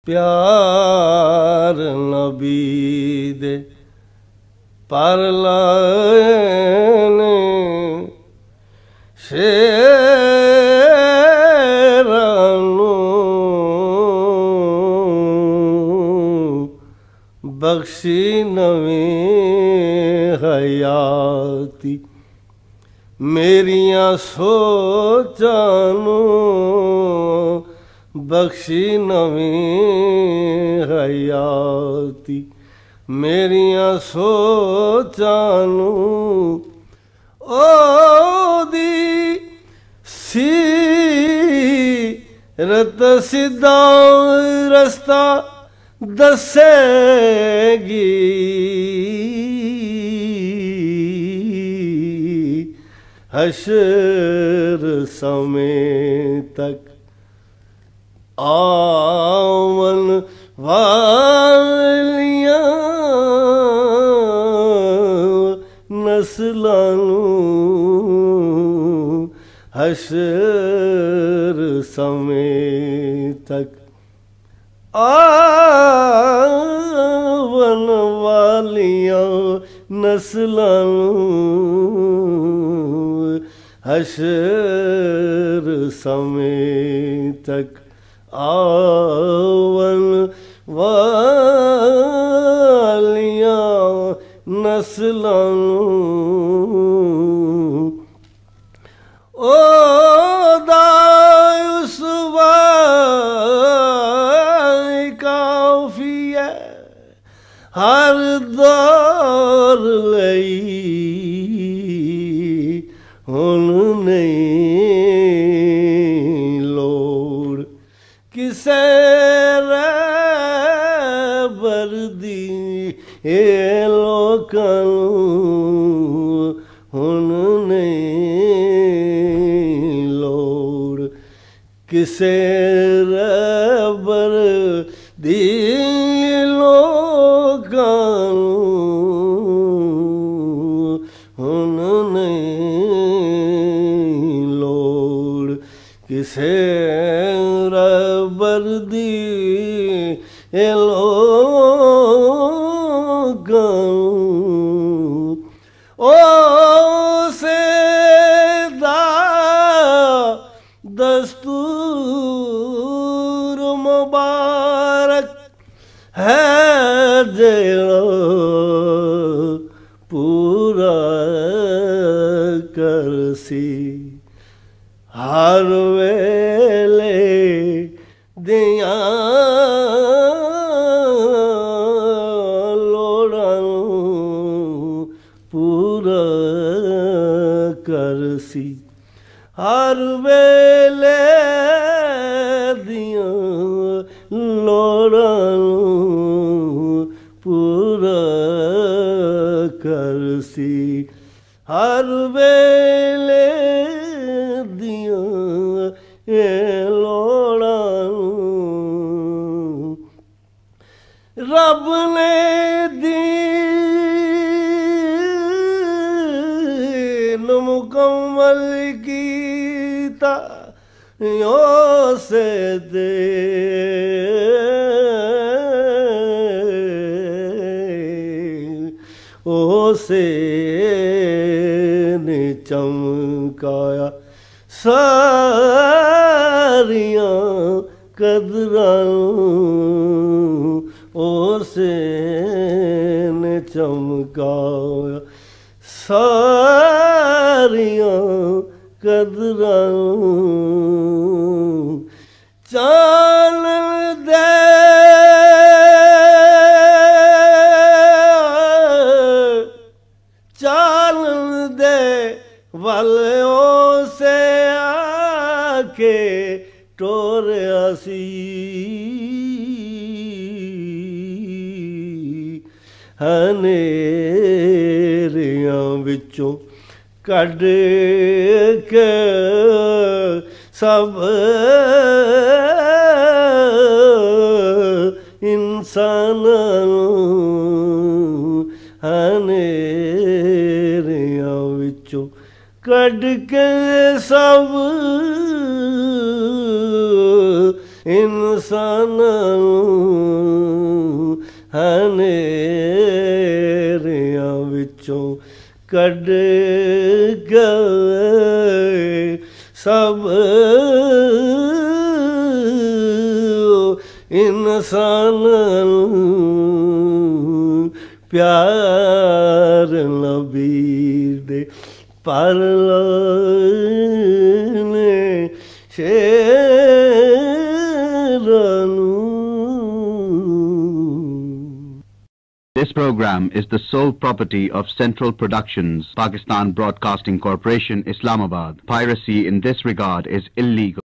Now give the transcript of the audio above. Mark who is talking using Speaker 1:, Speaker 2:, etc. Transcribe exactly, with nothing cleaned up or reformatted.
Speaker 1: प्यार नबी दे पर लाने शेरानू बख्शी नवी हयाती मेरिया सोचानू बख्शी नवी हयाती मेरिया सोचानू ओ दी सीरत सीधा रस्ता दसेगी हशर समय तक आवन वालियां नस्लानू हशर समय तक आवन वालियां नस्लानू हशर समय तक आवन वालियां नस्लानू ओ दायुसवा काफिया हर दौर लई हुन नहीं लोड़ किसे रबर दी ए लोकां हुन नहीं लोड़ किसे रबर दी लोकां हुन नहीं लोड़ किसे रबर दी लोकां ओ सेदा दस्तूर मुबारक है जेड़ा पूरा करसी हर वेले दिया लोड़ां पूरा करसी हर वेले दिया लोड़ां पूरा करसी हर वेले दिया लोड़ां रब ने दीन मुकम्मल कीता यो से दे ओ से ने चमकाया सारियां कदरां ओ से ने चमकाया सारियां कदरां चानन दे चानन दे वालों से आके टोरिया सी हनेरियां विचों कढ़ के सब इंसानां हनेरियां विचों कढ़ के सब इंसानां ਕੱਢ ਕੇ ਸਭ ਇਨਸਾਨਾਂ ਨੂੰ ਪਿਆਰ ਨਬੀ ਦੇ ਪਰ ਨੇ ਸ਼ੇਰਾਂ ਨੂੰ।
Speaker 2: This program is the sole property of Central Productions, Pakistan Broadcasting Corporation, Islamabad. Piracy in this regard is illegal.